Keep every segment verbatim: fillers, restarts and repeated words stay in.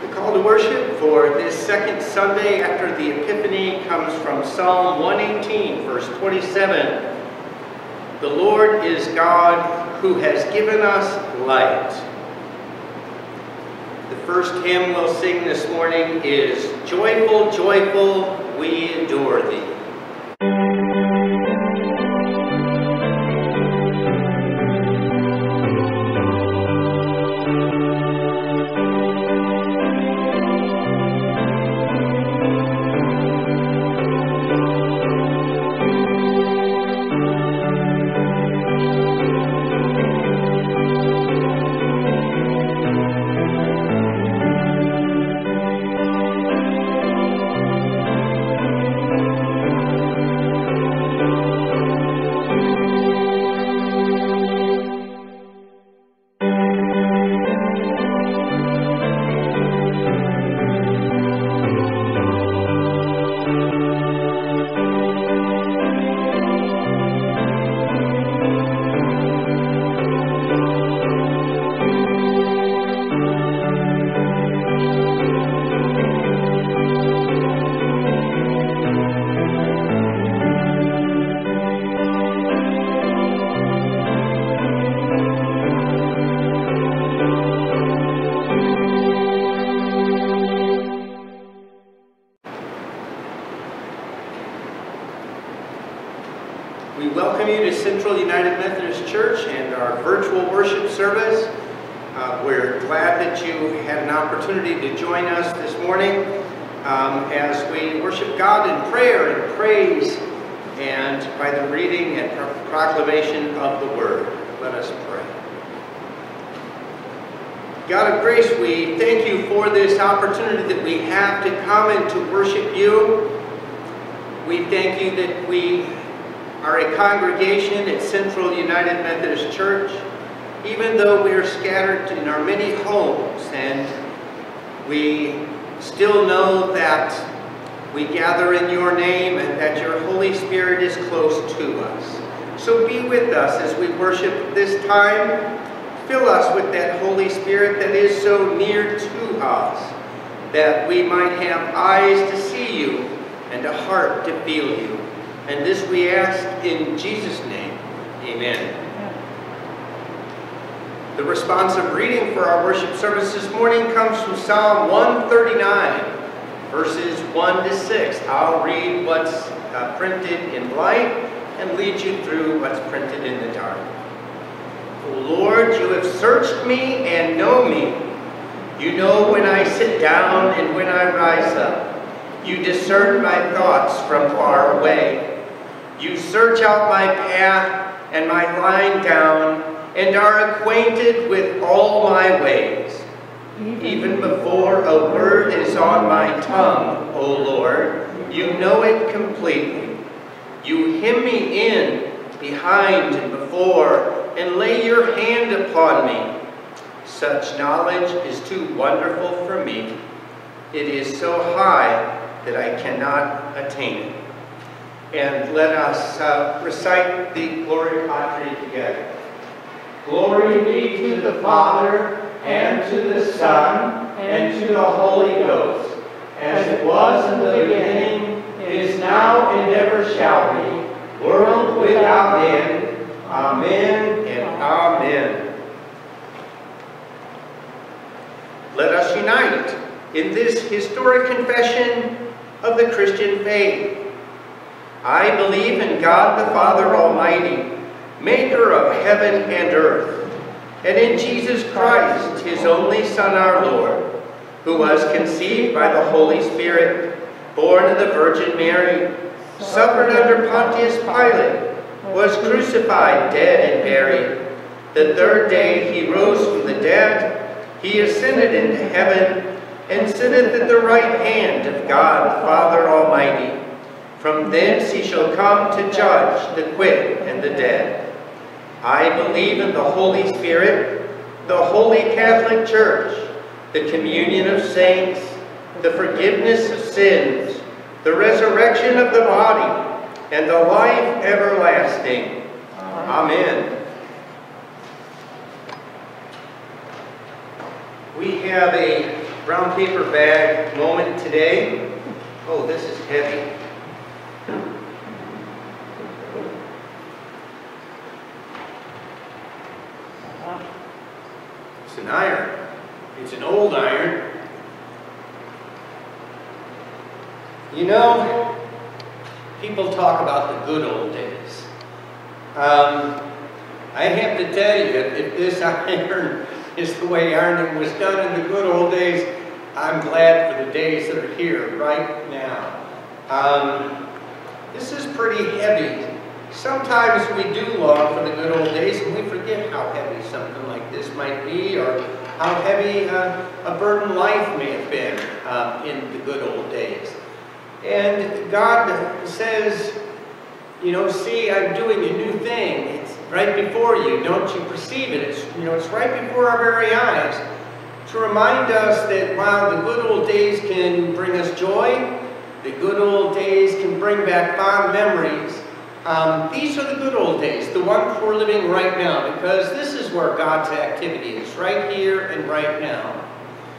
The call to worship for this second Sunday after the Epiphany comes from Psalm one eighteen, verse twenty-seven. The Lord is God who has given us light. The first hymn we'll sing this morning is Joyful, Joyful, We Adore Thee. We welcome you to Central United Methodist Church and our virtual worship service. Uh, we're glad that you had an opportunity to join us this morning um, as we worship God in prayer and praise and by the reading and pro proclamation of the Word. Let us pray. God of grace, we thank you for this opportunity that we have to come and to worship you. We thank you that we are a congregation at Central United Methodist Church, even though we are scattered in our many homes, and we still know that we gather in your name and that your Holy Spirit is close to us. So be with us as we worship this time. Fill us with that Holy Spirit that is so near to us, that we might have eyes to see you and a heart to feel you. And this we ask in Jesus' name. Amen. The responsive reading for our worship service this morning comes from Psalm one thirty-nine, verses one to six. I'll read what's uh, printed in light and lead you through what's printed in the dark. O Lord, you have searched me and know me. You know when I sit down and when I rise up. You discern my thoughts from far away. You search out my path and my lying down, and are acquainted with all my ways. Even before a word is on my tongue, O Lord, you know it completely. You hem me in, behind and before, and lay your hand upon me. Such knowledge is too wonderful for me. It is so high that I cannot attain it. And let us uh, recite the Gloria Patri together. Glory be to the Father, and to the Son, and to the Holy Ghost, as it was in the beginning, is now, and ever shall be, world without end. Amen and amen. Let us unite in this historic confession of the Christian faith. I believe in God the Father Almighty, maker of heaven and earth, and in Jesus Christ, his only Son, our Lord, who was conceived by the Holy Spirit, born of the Virgin Mary, suffered under Pontius Pilate, was crucified, dead, and buried. The third day he rose from the dead. He ascended into heaven, and sitteth at the right hand of God the Father Almighty. From thence he shall come to judge the quick and the dead. I believe in the Holy Spirit, the Holy Catholic Church, the communion of saints, the forgiveness of sins, the resurrection of the body, and the life everlasting. Amen. We have a brown paper bag moment today. Oh, this is heavy. It's an iron. It's an old iron. You know, people talk about the good old days. Um, I have to tell you, if this iron is the way ironing was done in the good old days, I'm glad for the days that are here right now. Um, this is pretty heavy. Sometimes we do long for the good old days and we forget how heavy something like this might be, or how heavy uh, a burden life may have been uh, in the good old days. And God says, you know, see, I'm doing a new thing. It's right before you. Don't you perceive it? It's, you know, it's right before our very eyes, to remind us that while the good old days can bring us joy, the good old days can bring back fond memories. Um, these are the good old days, the ones we're living right now, because this is where God's activity is, right here and right now.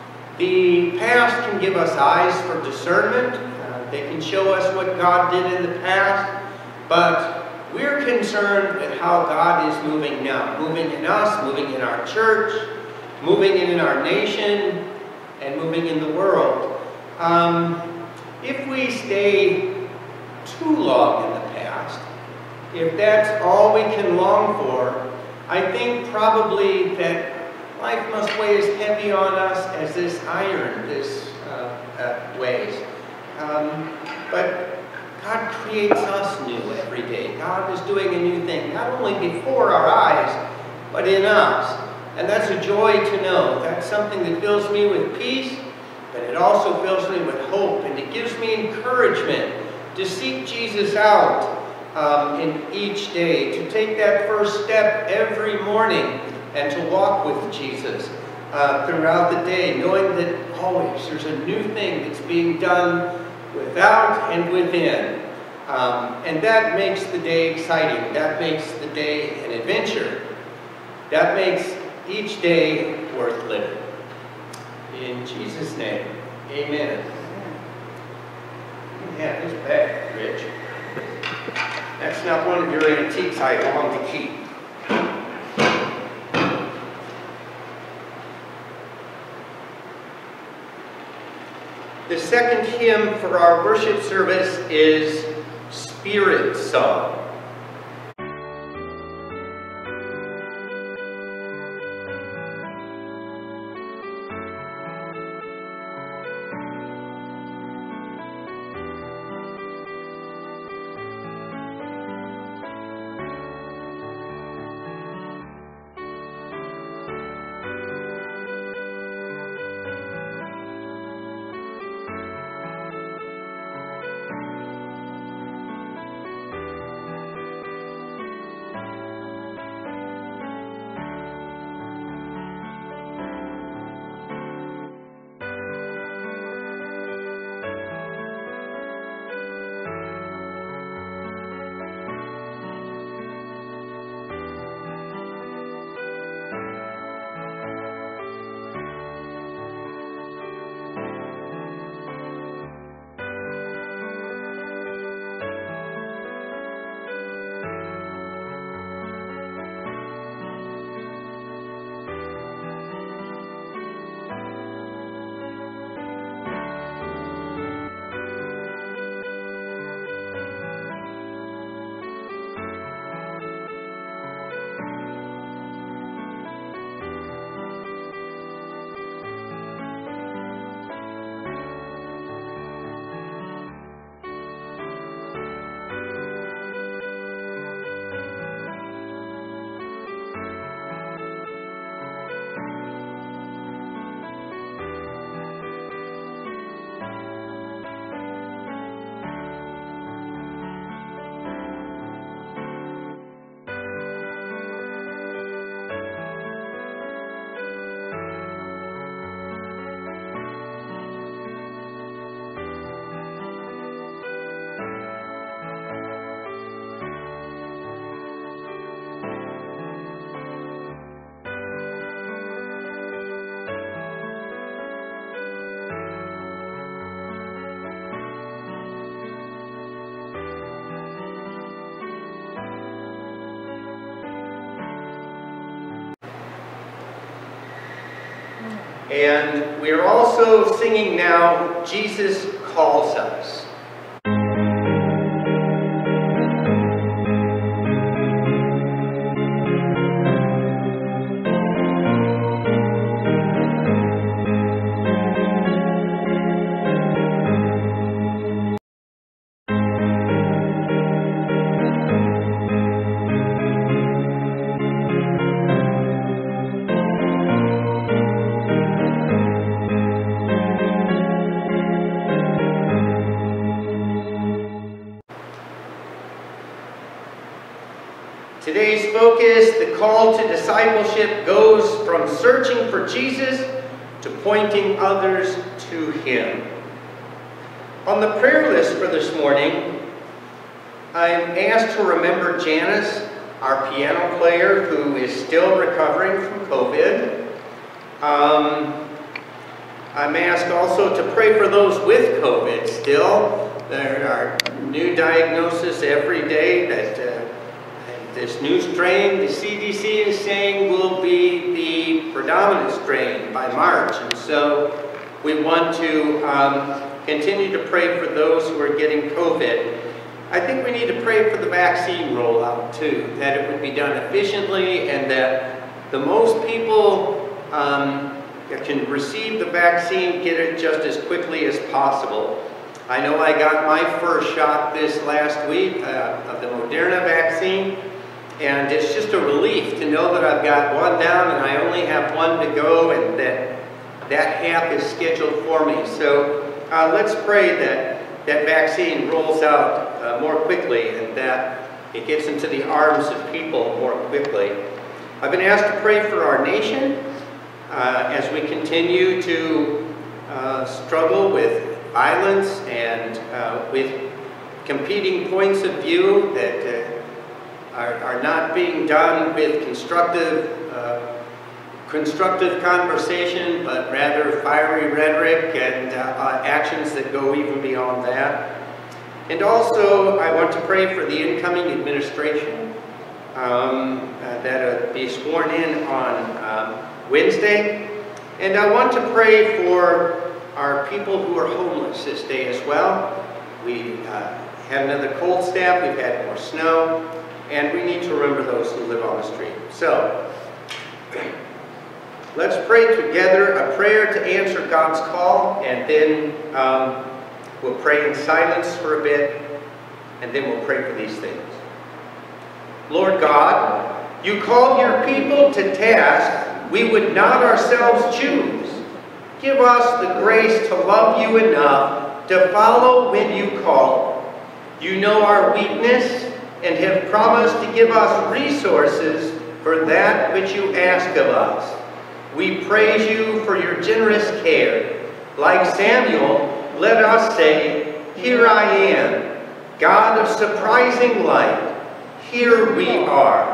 The past can give us eyes for discernment. Uh, they can show us what God did in the past. But we're concerned with how God is moving now, moving in us, moving in our church, moving in our nation, and moving in the world. Um, if we stay too long in the past, if that's all we can long for, I think probably that life must weigh as heavy on us as this iron this uh, uh, weighs. Um, but God creates us new every day. God is doing a new thing, not only before our eyes, but in us. And that's a joy to know. That's something that fills me with peace, but it also fills me with hope, and it gives me encouragement to seek Jesus out um, in each day, to take that first step every morning and to walk with Jesus uh, throughout the day, knowing that always there's a new thing that's being done without and within. Um, and that makes the day exciting. That makes the day an adventure. That makes each day worth living. In Jesus' name, amen. You can have this back, Rich. That's not one of your antiques I long to keep. The second hymn for our worship service is Spirit Song. And we are also singing now, Jesus Calls Us. Today's focus, the call to discipleship, goes from searching for Jesus to pointing others to Him. On the prayer list for this morning, I'm asked to remember Janice, our piano player, who is still recovering from COVID. Um, I'm asked also to pray for those with COVID still. There are new diagnoses every day that uh, this new strain, the C D C is saying, will be the predominant strain by March. And so we want to um, continue to pray for those who are getting COVID. I think we need to pray for the vaccine rollout too, that it would be done efficiently and that the most people um, that can receive the vaccine get it just as quickly as possible. I know I got my first shot this last week uh, of the Moderna vaccine. And it's just a relief to know that I've got one down and I only have one to go and that that half is scheduled for me. So uh, let's pray that that vaccine rolls out uh, more quickly and that it gets into the arms of people more quickly. I've been asked to pray for our nation uh, as we continue to uh, struggle with violence and uh, with competing points of view that uh, Are, are not being done with constructive, uh, constructive conversation, but rather fiery rhetoric and uh, uh, actions that go even beyond that. And also, I want to pray for the incoming administration um, uh, that will be sworn in on um, Wednesday. And I want to pray for our people who are homeless this day as well. We uh, had another cold snap, we've had more snow. And we need to remember those who live on the street. So, let's pray together a prayer to answer God's call, and then um, we'll pray in silence for a bit, and then we'll pray for these things. Lord God, you call your people to task we would not ourselves choose. Give us the grace to love you enough to follow when you call. You know our weakness, and have promised to give us resources for that which you ask of us. We praise you for your generous care. Like Samuel, let us say, "Here I am, God of surprising light, here we are."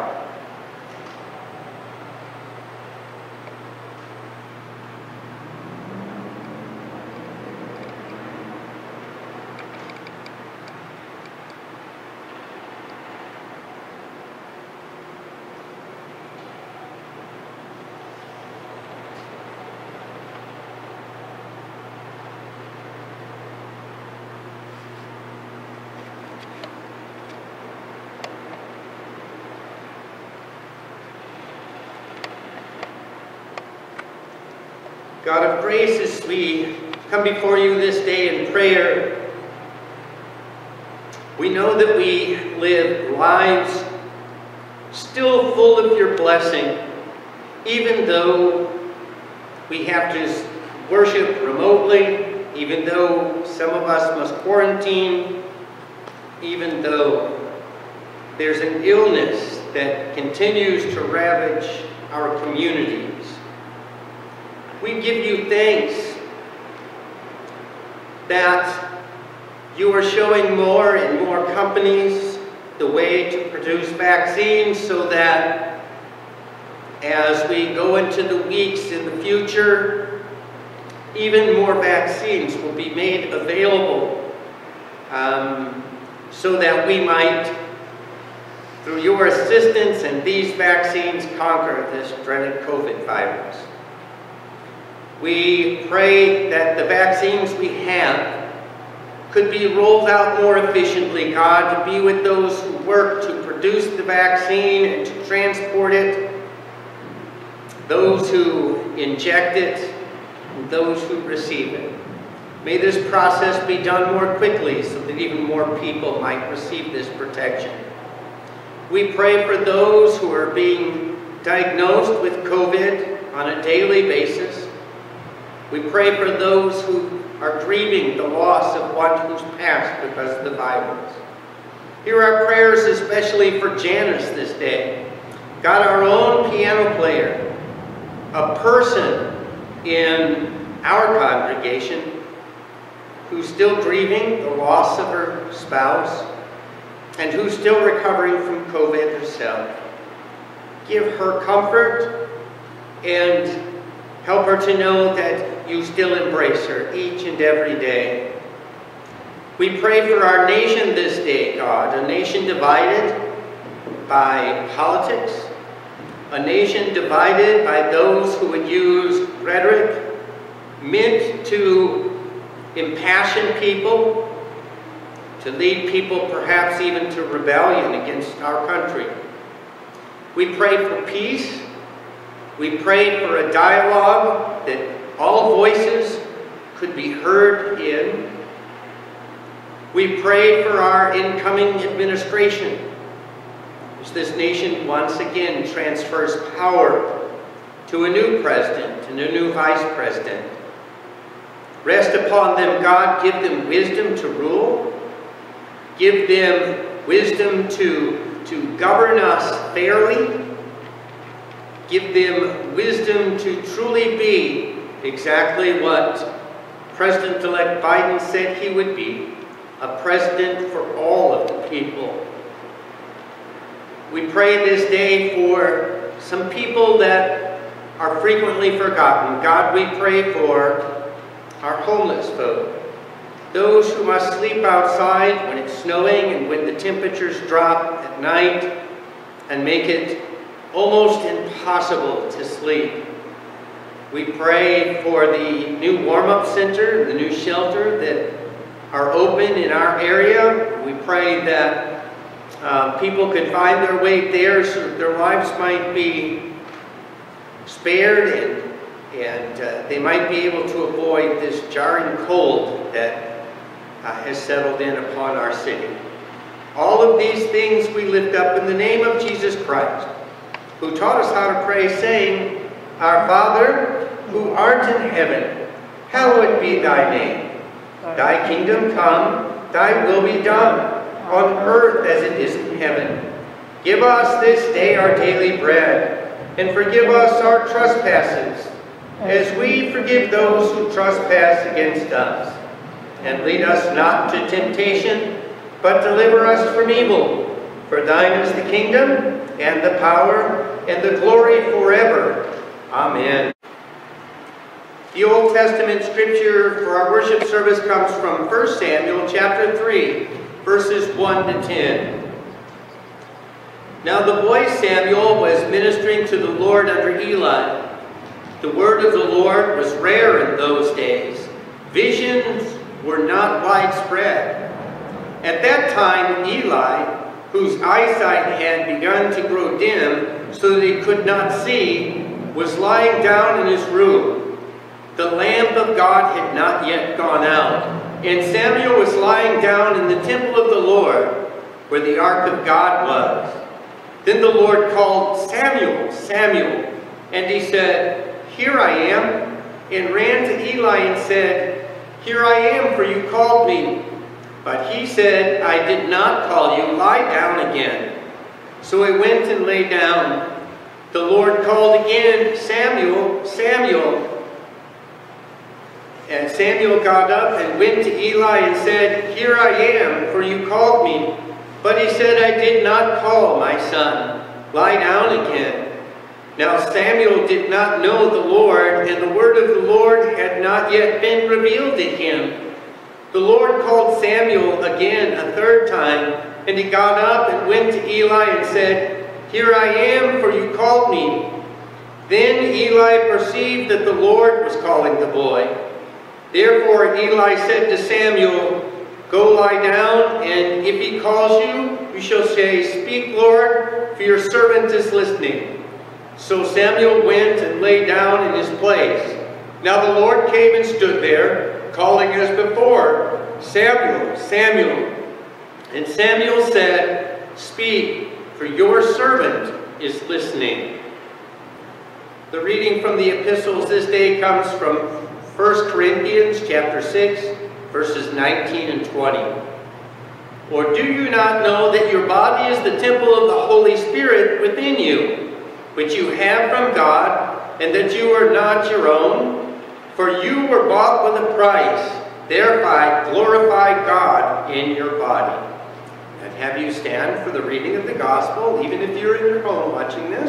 God of grace, as we come before you this day in prayer, we know that we live lives still full of your blessing, even though we have to worship remotely, even though some of us must quarantine, even though there's an illness that continues to ravage our communities. We give you thanks that you are showing more and more companies the way to produce vaccines so that as we go into the weeks in the future, even more vaccines will be made available um, so that we might, through your assistance and these vaccines, conquer this dreaded COVID virus. We pray that the vaccines we have could be rolled out more efficiently, God, to be with those who work to produce the vaccine and to transport it, those who inject it, and those who receive it. May this process be done more quickly so that even more people might receive this protection. We pray for those who are being diagnosed with COVID on a daily basis. We pray for those who are grieving the loss of one who's passed because of the virus. Hear our prayers especially for Janice this day. God, our own piano player, a person in our congregation who's still grieving the loss of her spouse and who's still recovering from COVID herself. Give her comfort and help her to know that you still embrace her each and every day. We pray for our nation this day, God, a nation divided by politics, a nation divided by those who would use rhetoric meant to impassion people, to lead people perhaps even to rebellion against our country. We pray for peace. We pray for a dialogue that all voices could be heard in. We pray for our incoming administration as this nation once again transfers power to a new president and a new vice president. Rest upon them, God. Give them wisdom to rule. Give them wisdom to, to govern us fairly. Give them wisdom to truly be exactly what President-elect Biden said he would be, a president for all of the people. We pray this day for some people that are frequently forgotten. God, we pray for our homeless folk, those who must sleep outside when it's snowing and when the temperatures drop at night and make it almost impossible to sleep. We pray for the new warm-up center, the new shelter that are open in our area. We pray that uh, people could find their way there so that their lives might be spared and, and uh, they might be able to avoid this jarring cold that uh, has settled in upon our city. All of these things we lift up in the name of Jesus Christ, who taught us how to pray, saying, Our Father, who art in heaven, hallowed be thy name. Thy kingdom come, thy will be done, on earth as it is in heaven. Give us this day our daily bread, and forgive us our trespasses, as we forgive those who trespass against us. And lead us not to temptation, but deliver us from evil. For thine is the kingdom, and the power, and the glory forever. Amen. The Old Testament scripture for our worship service comes from First Samuel chapter three, verses one to ten. Now the boy Samuel was ministering to the Lord under Eli. The word of the Lord was rare in those days. Visions were not widespread. At that time, Eli, whose eyesight had begun to grow dim so that he could not see, was lying down in his room. The lamp of God had not yet gone out, and Samuel was lying down in the temple of the Lord, where the ark of God was. Then the Lord called, Samuel, Samuel, and he said, Here I am, and ran to Eli and said, Here I am, for you called me. But he said, I did not call you, lie down again. So he went and lay down. The Lord called again, Samuel, Samuel. And Samuel got up and went to Eli and said, Here I am, for you called me. But he said, I did not call, my son. Lie down again. Now Samuel did not know the Lord, and the word of the Lord had not yet been revealed to him. The Lord called Samuel again a third time, and he got up and went to Eli and said, Here I am, for you called me. Then Eli perceived that the Lord was calling the boy. Therefore Eli said to Samuel, "Go lie down, and if he calls you, you shall say, 'Speak, Lord, for your servant is listening.' So Samuel went and lay down in his place. Now the Lord came and stood there, calling as before, 'Samuel, Samuel.' And Samuel said, 'Speak, for your servant is listening.'" The reading from the epistles this day comes from First Corinthians chapter six, verses nineteen and twenty. "Or do you not know that your body is the temple of the Holy Spirit within you, which you have from God, and that you are not your own? For you were bought with a price. Thereby glorify God in your body." And have you stand for the reading of the gospel, even if you're in your home watching this.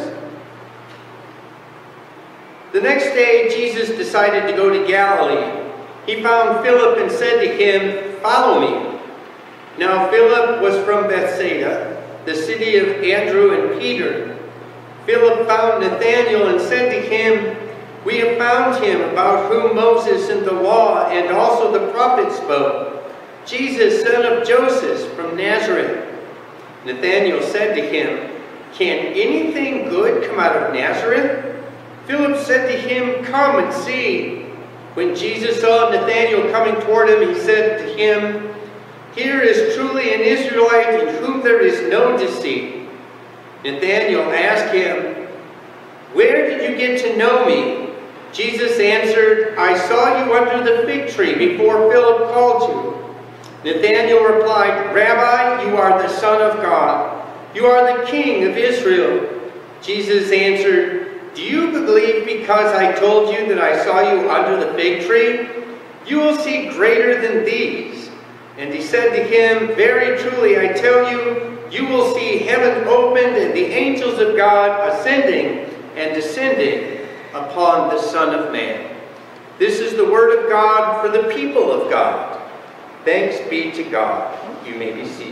The next day, Jesus decided to go to Galilee. He found Philip and said to him, "Follow me." Now Philip was from Bethsaida, the city of Andrew and Peter. Philip found Nathanael and said to him, "We have found him about whom Moses and the law and also the prophets spoke, Jesus, son of Joseph from Nazareth." Nathanael said to him, "Can anything good come out of Nazareth?" Philip said to him, "Come and see." When Jesus saw Nathanael coming toward him, he said to him, "Here is truly an Israelite in whom there is no deceit." Nathanael asked him, "Where did you get to know me?" Jesus answered, "I saw you under the fig tree before Philip called you." Nathanael replied, "Rabbi, you are the Son of God. You are the King of Israel." Jesus answered, "Do you believe because I told you that I saw you under the fig tree? You will see greater than these." And he said to him, "Very truly I tell you, you will see heaven opened and the angels of God ascending and descending upon the Son of Man." This is the word of God for the people of God. Thanks be to God. You may be seated.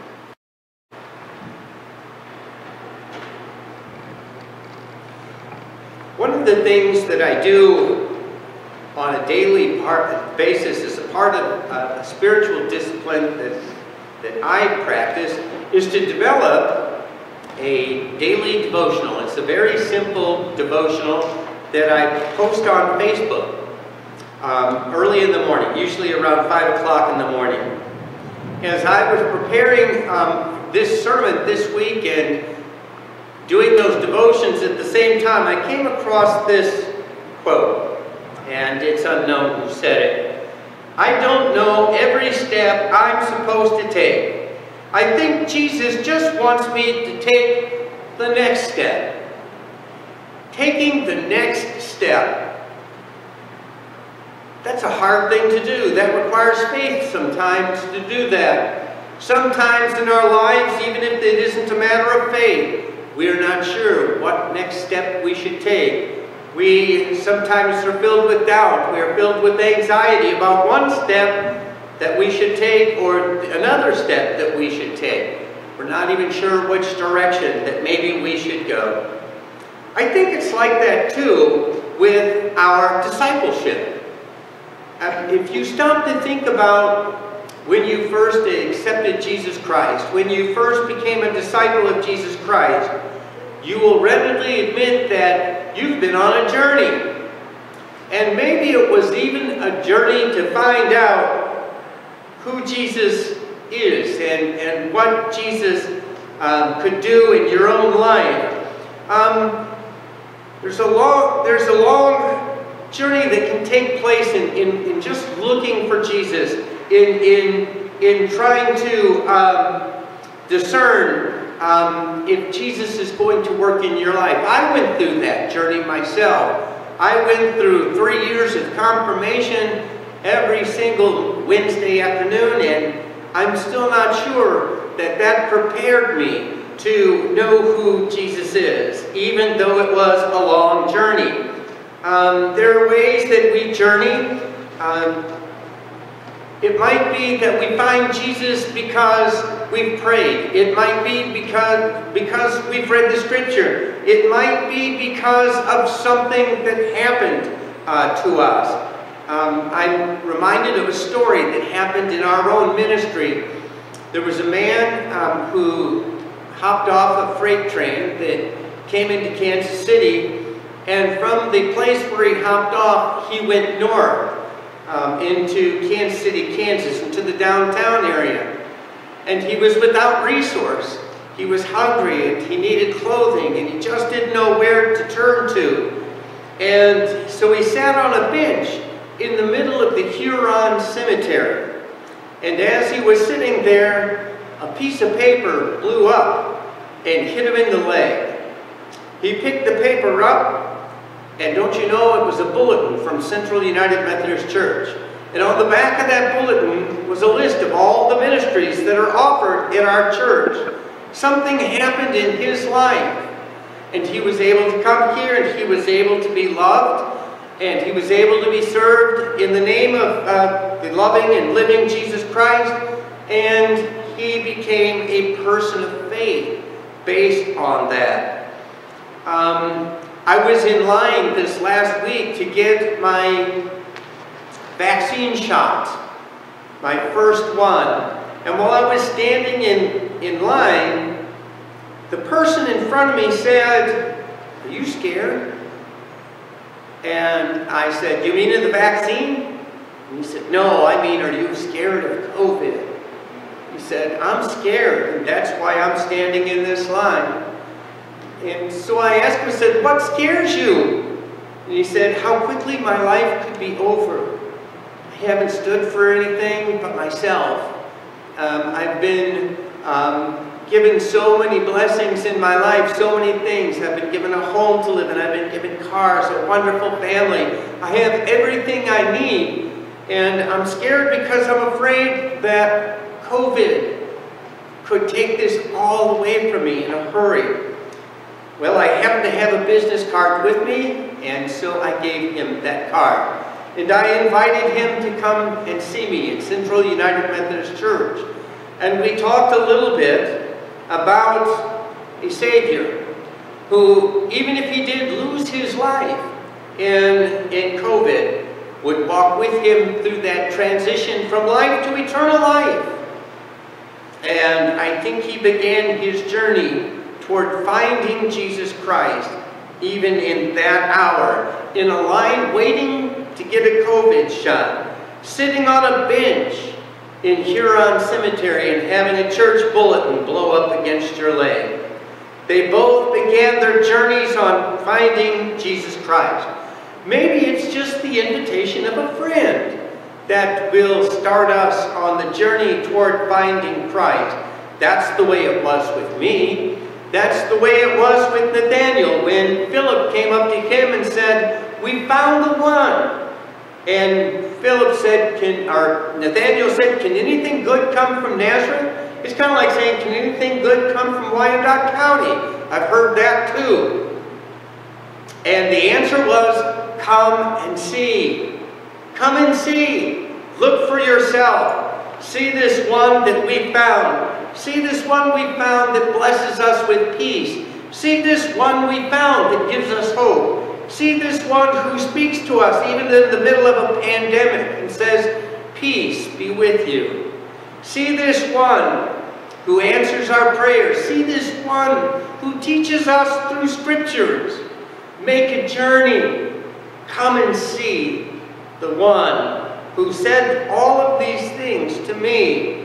One of the things that I do on a daily part, basis as a part of a, a spiritual discipline that, that I practice is to develop a daily devotional. It's a very simple devotional that I post on Facebook um, early in the morning, usually around five o'clock in the morning. As I was preparing um, this sermon this week and doing those devotions at the same time, I came across this quote, and it's unknown who said it. "I don't know every step I'm supposed to take. I think Jesus just wants me to take the next step." Taking the next step. That's a hard thing to do. That requires faith sometimes to do that. Sometimes in our lives, even if it isn't a matter of faith, we are not sure what next step we should take. We sometimes are filled with doubt. We are filled with anxiety about one step that we should take or another step that we should take. We're not even sure which direction that maybe we should go. I think it's like that too with our discipleship. If you stop to think about when you first accepted Jesus Christ, when you first became a disciple of Jesus Christ, you will readily admit that you've been on a journey. And maybe it was even a journey to find out who Jesus is and, and what Jesus um, could do in your own life. Um, there's, a long, there's a long journey that can take place in, in, in just looking for Jesus, in, in, in trying to um, discern um, if Jesus is going to work in your life. I went through that journey myself. I went through three years of confirmation every single Wednesday afternoon, and I'm still not sure that that prepared me to know who Jesus is, even though it was a long journey. Um, there are ways that we journey. Um, It might be that we find Jesus because we've prayed. It might be because, because we've read the scripture. It might be because of something that happened uh, to us. Um, I'm reminded of a story that happened in our own ministry. There was a man um, who hopped off a freight train that came into Kansas City, and from the place where he hopped off, he went north um, into Kansas City, Kansas, into the downtown area. And he was without resource. He was hungry, and he needed clothing, and he just didn't know where to turn to. And so he sat on a bench in the middle of the Huron Cemetery. And as he was sitting there, a piece of paper blew up and hit him in the leg. He picked the paper up, and don't you know, it was a bulletin from Central United Methodist Church. And on the back of that bulletin was a list of all the ministries that are offered in our church. Something happened in his life, and he was able to come here, and he was able to be loved, and he was able to be served in the name of uh, the loving and living Jesus Christ, and he became a person of faith based on that. Um, I was in line this last week to get my vaccine shot, my first one. And while I was standing in, in line, the person in front of me said, "Are you scared?" And I said, "You mean in the vaccine?" And he said, "No, I mean, are you scared of COVID?" He said, "I'm scared, and that's why I'm standing in this line." And so I asked him, I said, "What scares you?" And he said, "How quickly my life could be over. I haven't stood for anything but myself. Um, I've been um, given so many blessings in my life, so many things. I've been given a home to live in. I've been given cars, a wonderful family. I have everything I need. And I'm scared because I'm afraid that COVID could take this all away from me in a hurry." Well, I happened to have a business card with me, and so I gave him that card. And I invited him to come and see me at Central United Methodist Church. And we talked a little bit about a Savior who, even if he did lose his life in, in COVID, would walk with him through that transition from life to eternal life. And I think he began his journey toward finding Jesus Christ, even in that hour, in a line waiting to get a COVID shot, sitting on a bench in Huron Cemetery and having a church bulletin blow up against your leg. They both began their journeys on finding Jesus Christ. Maybe it's just the invitation of a friend that will start us on the journey toward finding Christ. That's the way it was with me. That's the way it was with Nathaniel when Philip came up to him and said, "We found the one." And Philip said, can, or Nathaniel said, "Can anything good come from Nazareth?" It's kind of like saying, "Can anything good come from Wyandotte County?" I've heard that too. And the answer was, "Come and see. Come and see. Look for yourself. See this one that we found. See this one we found that blesses us with peace. See this one we found that gives us hope. See this one who speaks to us even in the middle of a pandemic and says, 'Peace be with you.' See this one who answers our prayers. See this one who teaches us through scriptures. Make a journey. Come and see the one who said all of these things to me."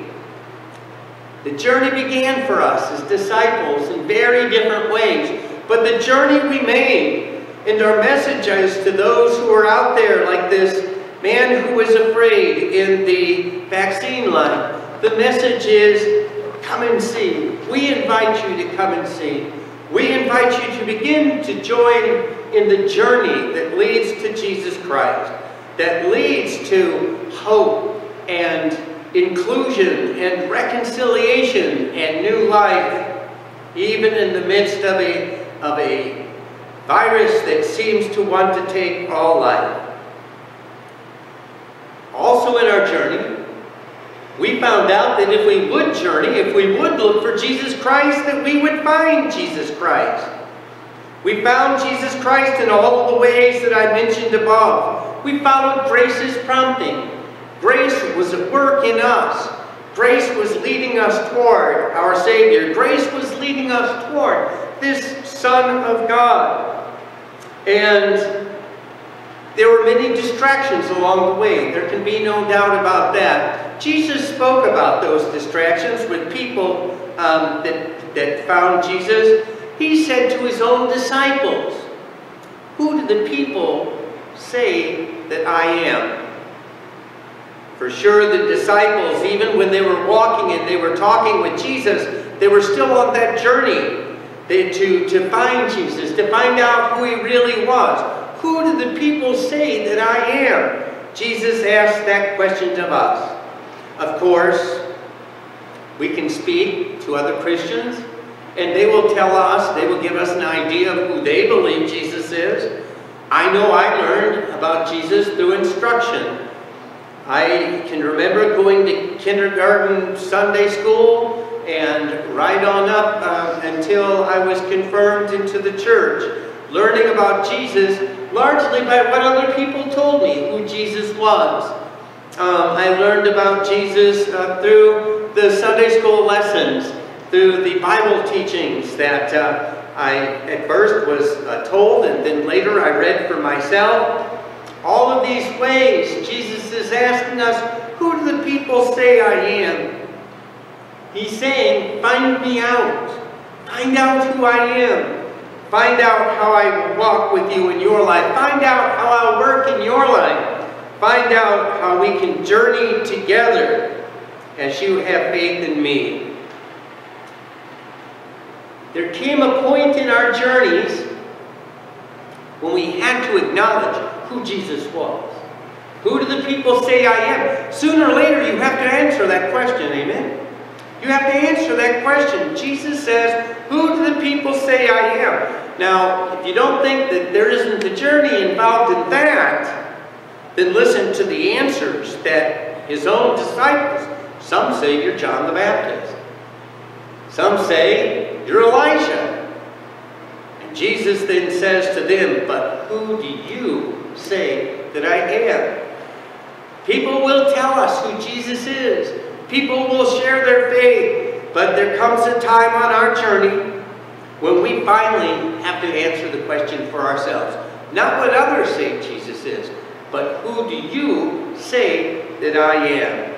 The journey began for us as disciples in very different ways, but the journey we made, and our message is to those who are out there like this man who was afraid in the vaccine line. The message is, come and see. We invite you to come and see. We invite you to begin to join in the journey that leads to Jesus Christ, that leads to hope and inclusion and reconciliation and new life, even in the midst of a, of a virus that seems to want to take all life. Also in our journey, We found out that if we would journey, if we would look for Jesus Christ, that we would find Jesus Christ. We found Jesus Christ in all of the ways that I mentioned above. We followed grace's prompting. Grace was at work in us. Grace was leading us toward our Savior. Grace was leading us toward this Son of God. And there were many distractions along the way. There can be no doubt about that. Jesus spoke about those distractions with people um, that, that found Jesus. He said to his own disciples, "Who do the people say that I am?" For sure, the disciples, even when they were walking and they were talking with Jesus, they were still on that journey they, to, to find Jesus, to find out who he really was. Who do the people say that I am? Jesus asked that question of us. Of course, we can speak to other Christians, and they will tell us, they will give us an idea of who they believe Jesus is. I know I learned about Jesus through instruction. I can remember going to kindergarten Sunday school and right on up uh, until I was confirmed into the church, learning about Jesus largely by what other people told me who Jesus was. Um, I learned about Jesus uh, through the Sunday school lessons, through the Bible teachings that uh, I at first was uh, told and then later I read for myself. All of these ways, Jesus is asking us, who do the people say I am? He's saying, find me out. Find out who I am. Find out how I walk with you in your life. Find out how I'll work in your life. Find out how we can journey together as you have faith in me. There came a point in our journeys when we had to acknowledge who Jesus was. Who do the people say I am? Sooner or later you have to answer that question, amen? You have to answer that question. Jesus says, who do the people say I am? Now, if you don't think that there isn't a journey involved in that, then listen to the answers that his own disciples, some say you're John the Baptist. Some say you're Elijah. And Jesus then says to them, but who do you say that I am? People will tell us who Jesus is. People will share their faith. But there comes a time on our journey when we finally have to answer the question for ourselves. Not what others say Jesus is, but who do you say that I am?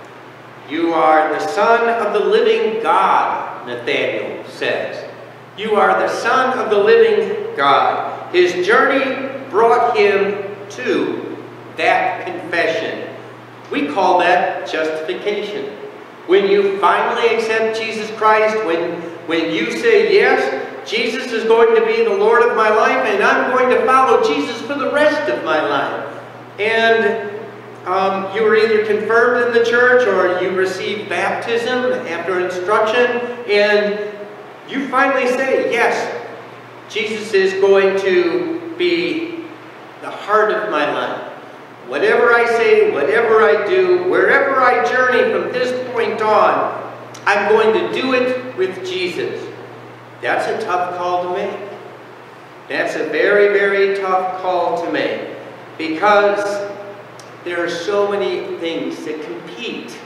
You are the Son of the living God, Nathanael says. You are the Son of the living God. His journey brought him to that confession. We call that justification. When you finally accept Jesus Christ, when, when you say, yes, Jesus is going to be the Lord of my life, and I'm going to follow Jesus for the rest of my life. And um, you were either confirmed in the church or you received baptism after instruction, and you finally say, yes, Jesus is going to be the heart of my life. Whatever I say, whatever I do, wherever I journey from this point on, I'm going to do it with Jesus. That's a tough call to make. That's a very, very tough call to make. Because there are so many things that compete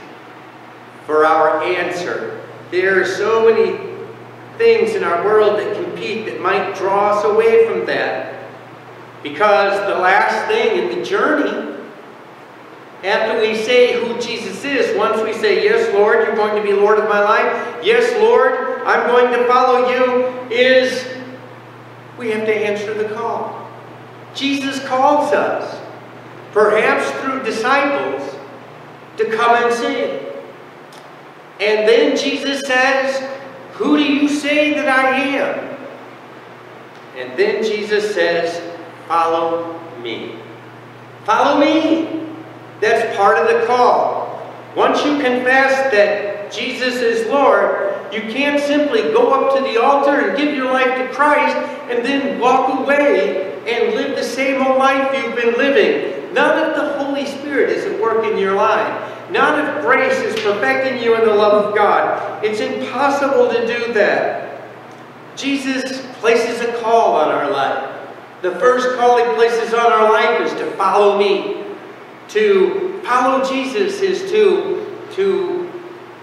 for our answer. There are so many things in our world that compete that might draw us away from that. Because the last thing in the journey, after we say who Jesus is, once we say, yes, Lord, you're going to be Lord of my life, yes, Lord, I'm going to follow you, is we have to answer the call. Jesus calls us, perhaps through disciples, to come and see. And then Jesus says, who do you say that I am? And then Jesus says, follow me. Follow me. That's part of the call. Once you confess that Jesus is Lord, you can't simply go up to the altar and give your life to Christ and then walk away and live the same old life you've been living. Not if the Holy Spirit is at work in your life. not if grace is perfecting you in the love of God. It's impossible to do that. Jesus places a call on our life. The first call he places on our life is to follow me. To follow Jesus is to, to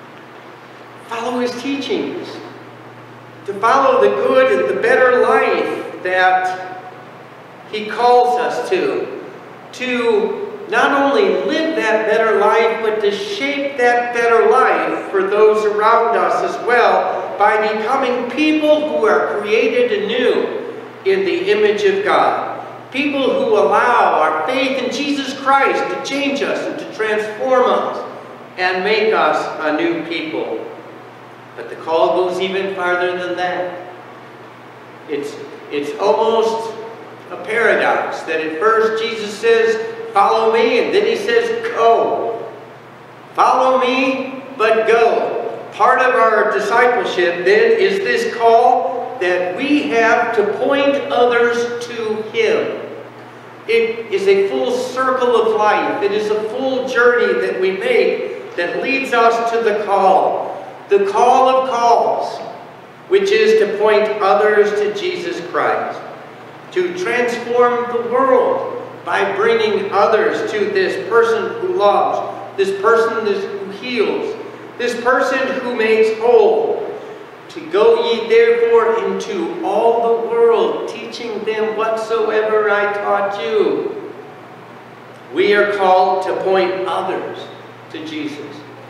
follow his teachings. To follow the good and the better life that he calls us to. To not only live that better life, but to shape that better life for those around us as well by becoming people who are created anew in the image of God. People who allow our faith in Jesus Christ to change us and to transform us and make us a new people. But the call goes even farther than that. It's, it's almost a paradox that at first Jesus says, follow me, and then he says, go. Follow me, but go. Part of our discipleship then is this call that we have to point others to him. It is a full circle of life. It is a full journey that we make that leads us to the call. The call of calls, which is to point others to Jesus Christ. To transform the world by bringing others to this person who loves, this person who heals, this person who makes whole. To go ye therefore into all the world, teaching them whatsoever I taught you. We are called to point others to Jesus.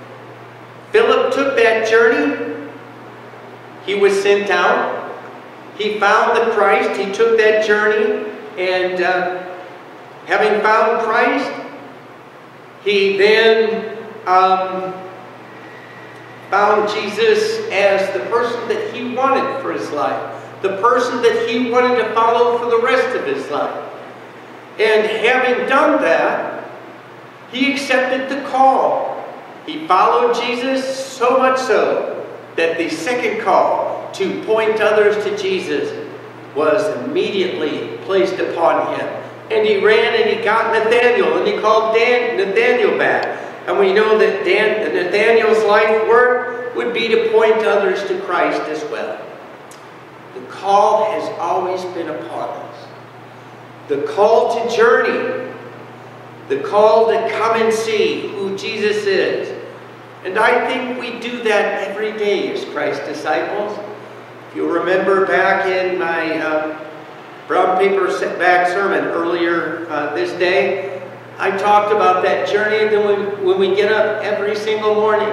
Philip took that journey. He was sent out. He found the Christ. He took that journey, and uh, having found Christ, he then um, found Jesus as the person that he wanted for his life, the person that he wanted to follow for the rest of his life. And having done that, he accepted the call. He followed Jesus so much so that the second call to point others to Jesus was immediately placed upon him. And he ran and he got Nathanael, and he called Dan, Nathanael back. And we know that Dan, Nathanael's life work would be to point others to Christ as well. The call has always been upon us. The call to journey. The call to come and see who Jesus is. And I think we do that every day as Christ's disciples. If you'll remember back in my uh, brown paper back sermon earlier uh, this day, I talked about that journey, and then when, when we get up every single morning,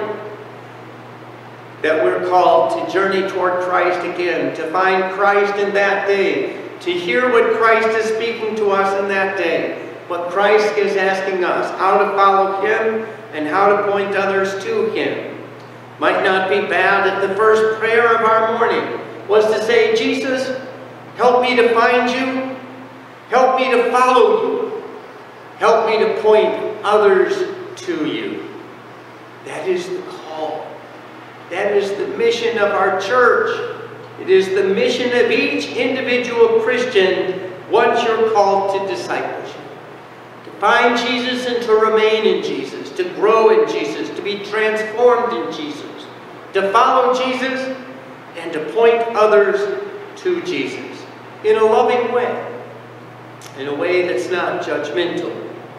that we're called to journey toward Christ again, to find Christ in that day, to hear what Christ is speaking to us in that day, what Christ is asking us, how to follow him and how to point others to him. Might not be bad if the first prayer of our morning was to say, Jesus, help me to find you, help me to follow you, help me to point others to you. That is the call. That is the mission of our church. It is the mission of each individual Christian once you're called to discipleship. To find Jesus and to remain in Jesus, to grow in Jesus, to be transformed in Jesus, to follow Jesus and to point others to Jesus in a loving way, in a way that's not judgmental.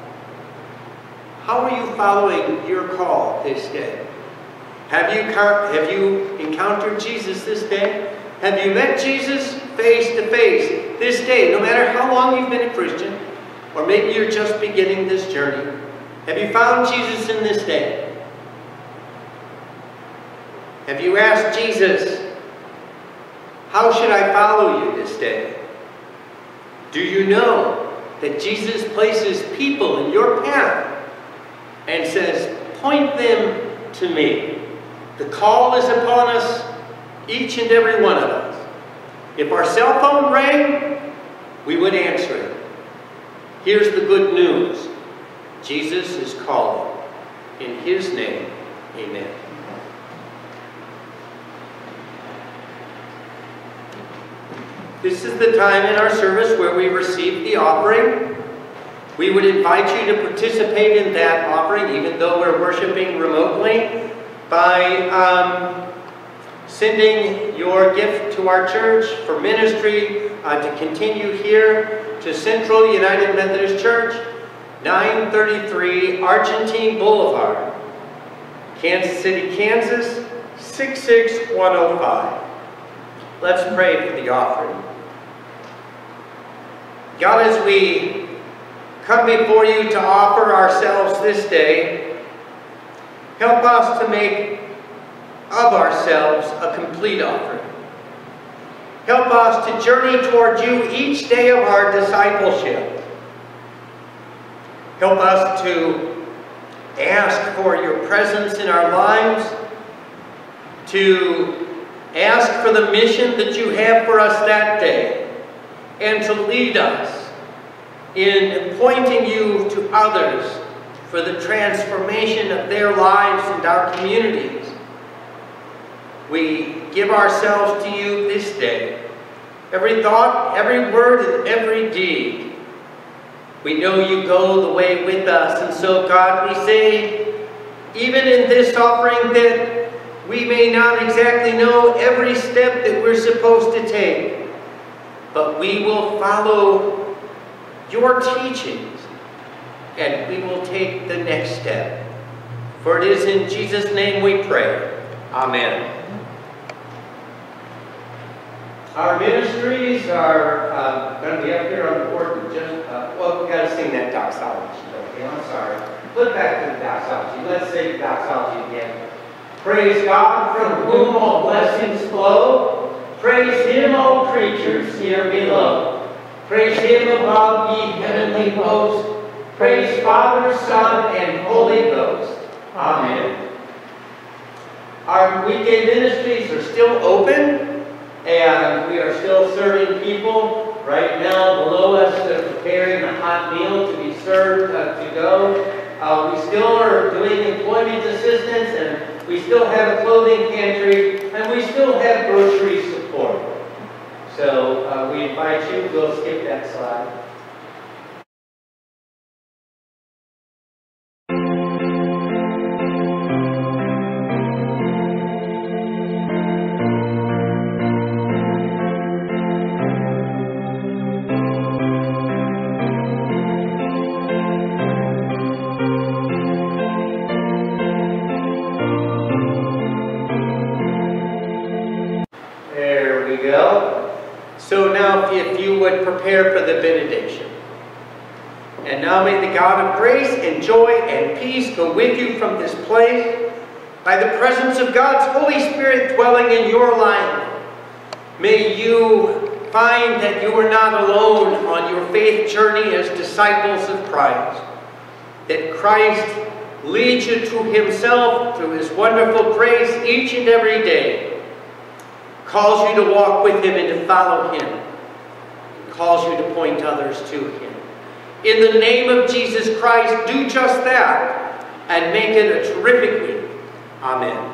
How are you following your call this day? Have you, have you encountered Jesus this day? Have you met Jesus face to face this day, no matter how long you've been a Christian, or maybe you're just beginning this journey? Have you found Jesus in this day? Have you asked Jesus, how should I follow you this day? Do you know that Jesus places people in your path and says, point them to me? The call is upon us, each and every one of us. If our cell phone rang, we would answer it. Here's the good news. Jesus is calling. In his name, amen. This is the time in our service where we receive the offering. We would invite you to participate in that offering, even though we're worshiping remotely, by um, sending your gift to our church for ministry, uh, to continue here to Central United Methodist Church, nine thirty-three Argentine Boulevard, Kansas City, Kansas, six six one oh five. Let's pray for the offering. God, as we come before you to offer ourselves this day, help us to make of ourselves a complete offering. Help us to journey toward you each day of our discipleship. Help us to ask for your presence in our lives, to ask for the mission that you have for us that day, and to lead us in pointing you to others for the transformation of their lives and our communities. We give ourselves to you this day. Every thought, every word, and every deed. We know you go the way with us, and so God, we say, even in this offering, that we may not exactly know every step that we're supposed to take, but we will follow your teachings, and we will take the next step. For it is in Jesus' name we pray. Amen. Our ministries are uh, going to be up here on the board. Just uh, well, we got to sing that doxology. Okay, I'm sorry. Flip back to the doxology. Let's say the doxology again. Praise God, from whom all blessings flow. Praise Him, all creatures here below. Praise Him above, ye heavenly hosts. Praise Father, Son, and Holy Ghost. Amen. Our weekend ministries are still open, and we are still serving people. Right now, below us, they're preparing a hot meal to be served uh, to go. Uh, we still are doing employment assistance, and we still have a clothing pantry, and we still have grocery support. So uh, we invite you, we'll skip that slide. There we go. So now if you would prepare for the benediction. And now may the God of grace and joy and peace go with you from this place, by the presence of God's Holy Spirit dwelling in your life. May you find that you are not alone on your faith journey as disciples of Christ. That Christ leads you to Himself through His wonderful grace each and every day. Calls you to walk with Him and to follow Him. Calls you to point others to Him. In the name of Jesus Christ, do just that and make it a terrific week. Amen.